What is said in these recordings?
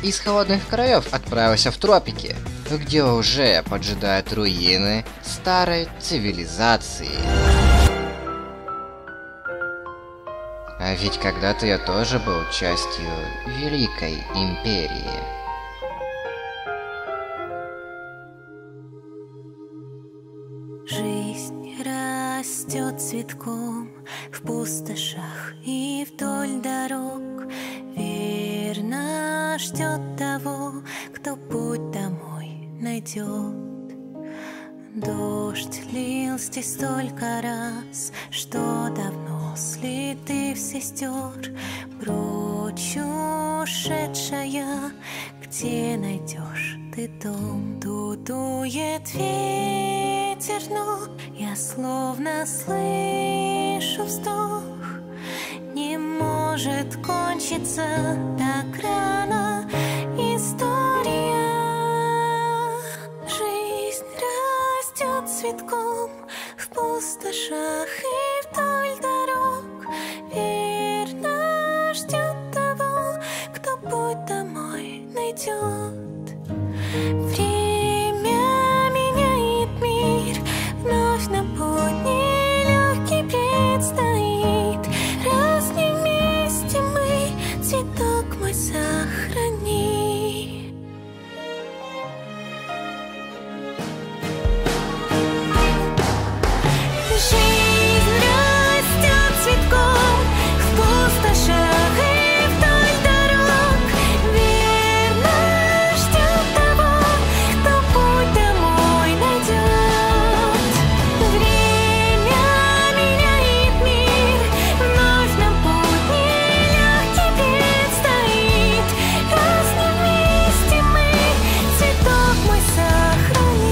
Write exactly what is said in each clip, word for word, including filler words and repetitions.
из холодных краев отправился в тропики, где уже поджидают руины старой цивилизации. А ведь когда-то я тоже был частью Великой Империи. Жизнь растет цветком в пустошах и вдоль дорог. Верно ждет того, кто путь домой найдет. Дождь лил здесь столько раз, что давно следы все стер. Прочь ушедшая, где найдешь ты дом? Дует ветер, но я словно слышу вздох. Не может кончиться так рано история. Жизнь растет цветком в пустошах и вдоль дорог. Верно ждет того, кто путь домой найдет. Время меняет мир, вновь на путь нелегкий предстоит. Раз не вместе мы, цветок мой сохрани. Жизнь растет цветком в пустошах и вдоль дорог. Верно ждет того, кто путь домой найдет. Время меняет мир, вновь нам путь нелегкий предстоит. Раз не вместе мы, цветок мой сохрани.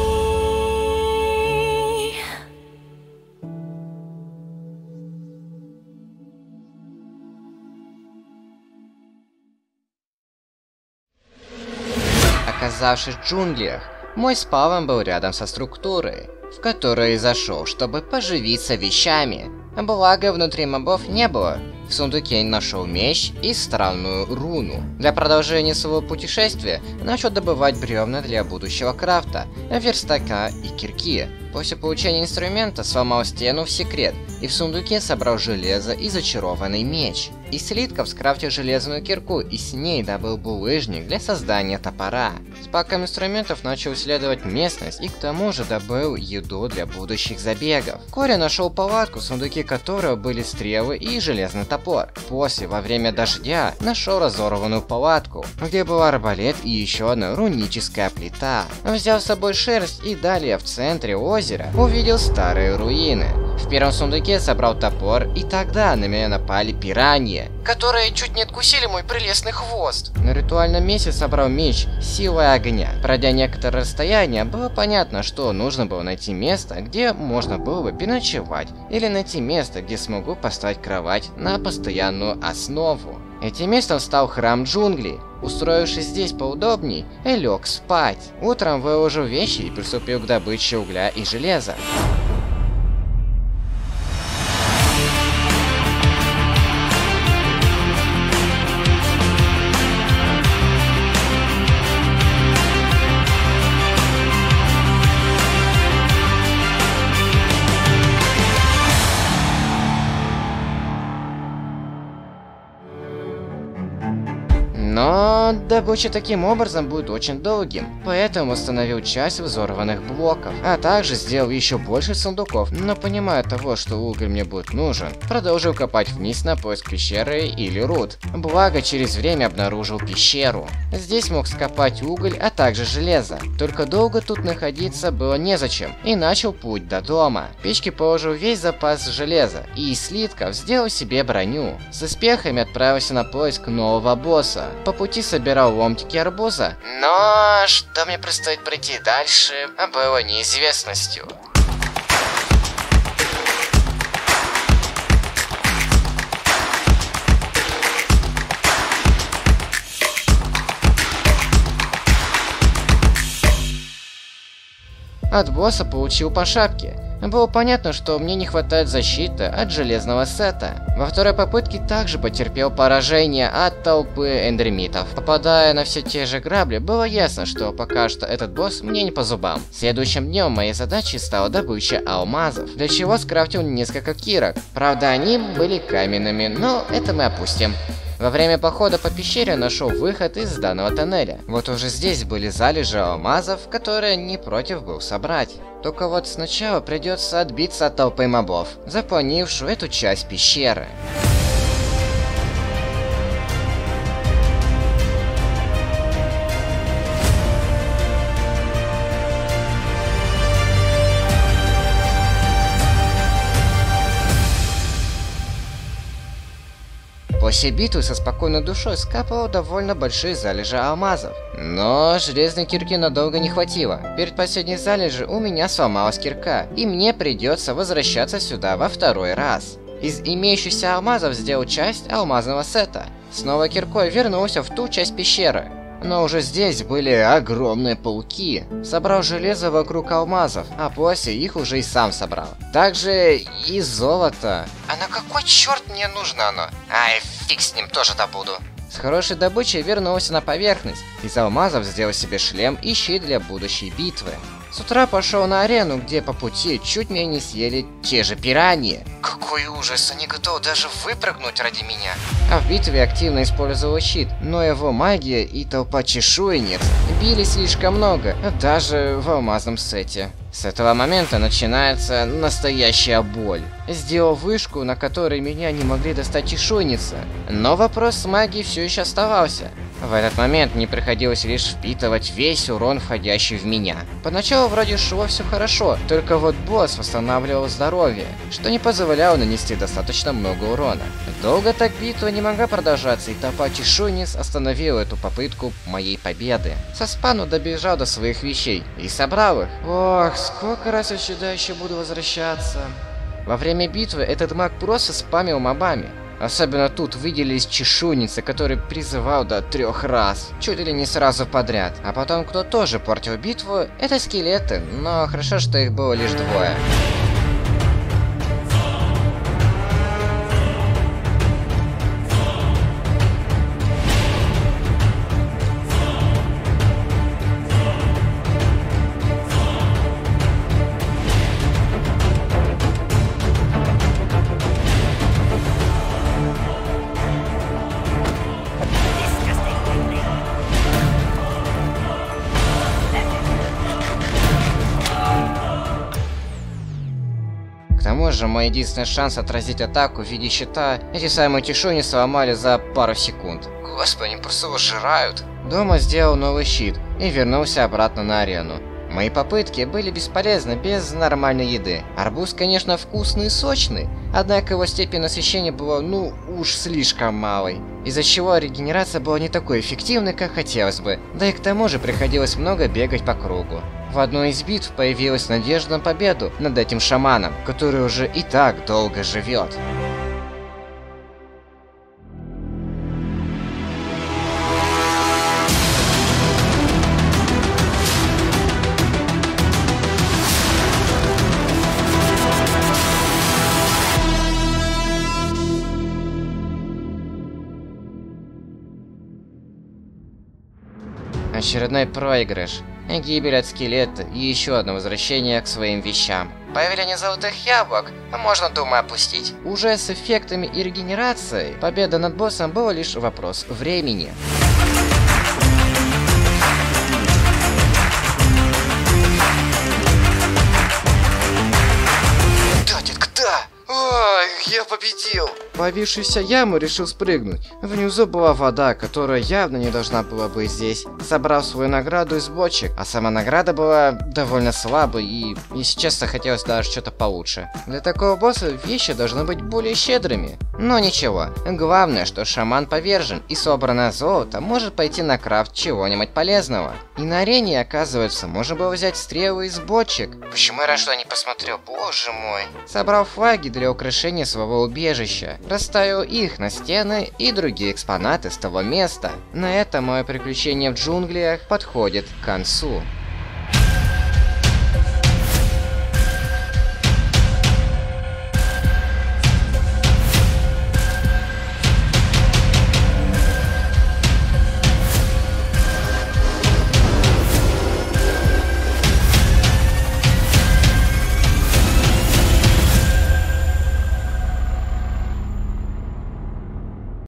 Оказавшись в джунглях, мой спавн был рядом со структурой, в которой зашел, чтобы поживиться вещами. Благо, внутри мобов не было. В сундуке нашел меч и странную руну. Для продолжения своего путешествия начал добывать бревна для будущего крафта, верстака и кирки. После получения инструмента сломал стену в секрет и в сундуке собрал железо и зачарованный меч. Из слитков скрафтил железную кирку и с ней добыл булыжник для создания топора. С паком инструментов начал исследовать местность и к тому же добыл еду для будущих забегов. Вскоре нашел палатку, в сундуке которой были стрелы и железный топор. После, во время дождя, нашел разорванную палатку, где был арбалет и еще одна руническая плита. Взял с собой шерсть и далее в центре озера увидел старые руины. В первом сундуке собрал топор, и тогда на меня напали пираньи, которые чуть не откусили мой прелестный хвост. На ритуальном месте собрал меч силой огня. Пройдя некоторое расстояние, было понятно, что нужно было найти место, где можно было бы переночевать, или найти место, где смогу поставить кровать на постоянную основу. Этим местом стал храм джунглей. Устроившись здесь поудобней, я лег спать. Утром выложил вещи и приступил к добыче угля и железа. Но добыча таким образом будет очень долгим, поэтому установил часть взорванных блоков, а также сделал еще больше сундуков, но понимая того, что уголь мне будет нужен, продолжил копать вниз на поиск пещеры или руд. Благо, через время обнаружил пещеру. Здесь мог скопать уголь, а также железо, только долго тут находиться было незачем, и начал путь до дома. В печке положил весь запас железа и из слитков сделал себе броню. С успехами отправился на поиск нового босса. По пути собирал ломтики арбуза, но что мне предстоит пройти дальше, было неизвестностью. От босса получил по шапке. Было понятно, что мне не хватает защиты от железного сета. Во второй попытке также потерпел поражение от толпы эндермитов. Попадая на все те же грабли, было ясно, что пока что этот босс мне не по зубам. Следующим днем моей задачей стала добыча алмазов, для чего скрафтил несколько кирок. Правда, они были каменными, но это мы опустим. Во время похода по пещере нашел выход из данного тоннеля. Вот уже здесь были залежи алмазов, которые не против был собрать. Только вот сначала придется отбиться от толпы мобов, заполнившую эту часть пещеры. После битвы со спокойной душой скапывал довольно большие залежи алмазов. Но железной кирки надолго не хватило. Перед последней залежи у меня сломалась кирка, и мне придется возвращаться сюда во второй раз. Из имеющихся алмазов сделал часть алмазного сета. Снова киркой вернулся в ту часть пещеры. Но уже здесь были огромные пауки. Собрал железо вокруг алмазов, а после их уже и сам собрал. Также и золото. А на какой черт мне нужно оно? Ай, фиг с ним, тоже добуду. С хорошей добычей вернулся на поверхность. Из алмазов сделал себе шлем и щит для будущей битвы. С утра пошел на арену, где по пути чуть меня не съели те же пираньи. Какой ужас, они готовы даже выпрыгнуть ради меня. А в битве активно использовал щит, но его магия и толпа чешуйниц били слишком много, даже в алмазном сете. С этого момента начинается настоящая боль. Сделал вышку, на которой меня не могли достать чешуйницы, но вопрос с магией все еще оставался. В этот момент мне приходилось лишь впитывать весь урон, входящий в меня. Поначалу вроде шло все хорошо, только вот босс восстанавливал здоровье, что не позволяло нанести достаточно много урона. Долго так битва не могла продолжаться, и толпа чешуйниц остановила эту попытку моей победы. Со спану добежал до своих вещей и собрал их. Ох, сколько раз я сюда еще буду возвращаться. Во время битвы этот маг просто спамил мобами. Особенно тут выделились чешуйницы, которые призывал до трех раз, чуть ли не сразу подряд. А потом, кто тоже портил битву, это скелеты, но хорошо, что их было лишь двое. К тому же, мой единственный шанс отразить атаку в виде щита, эти самые чешуйни сломали за пару секунд. Господи, они просто выжирают. Дома сделал новый щит и вернулся обратно на арену. Мои попытки были бесполезны без нормальной еды. Арбуз, конечно, вкусный и сочный, однако его степень насыщения была, ну, уж слишком малой, из-за чего регенерация была не такой эффективной, как хотелось бы, да и к тому же приходилось много бегать по кругу. В одной из битв появилась надежда на победу над этим шаманом, который уже и так долго живет. Очередной проигрыш, гибель от скелета и еще одно возвращение к своим вещам. Появление золотых яблок можно, думаю, опустить. Уже с эффектами и регенерацией победа над боссом была лишь вопрос времени. Да, детка, да! Ой, я победил! В появившуюся яму решил спрыгнуть. Внизу была вода, которая явно не должна была быть здесь. Собрал свою награду из бочек, а сама награда была довольно слабой и, если честно, хотелось даже что-то получше. Для такого босса вещи должны быть более щедрыми. Но ничего, главное, что шаман повержен, и собранное золото может пойти на крафт чего-нибудь полезного. И на арене, оказывается, можно было взять стрелы из бочек. Почему я раньше не посмотрел, боже мой. Собрал флаги для украшения своего убежища. Расставил их на стены и другие экспонаты с того места. На этом мое приключение в джунглях подходит к концу.